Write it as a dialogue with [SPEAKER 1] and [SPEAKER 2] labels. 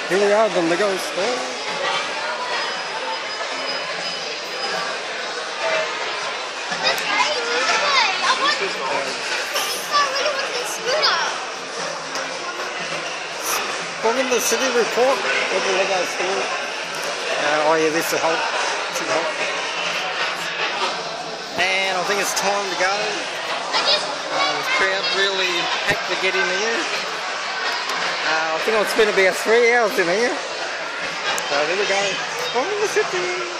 [SPEAKER 1] Here we are, the Lego store. Welcome to the city report of the Lego store. Oh yeah, this will help. And I think it's time to go. The crowd really packed to get in here. I think I'll spend about 3 hours in here. So there we go. Welcome to the city.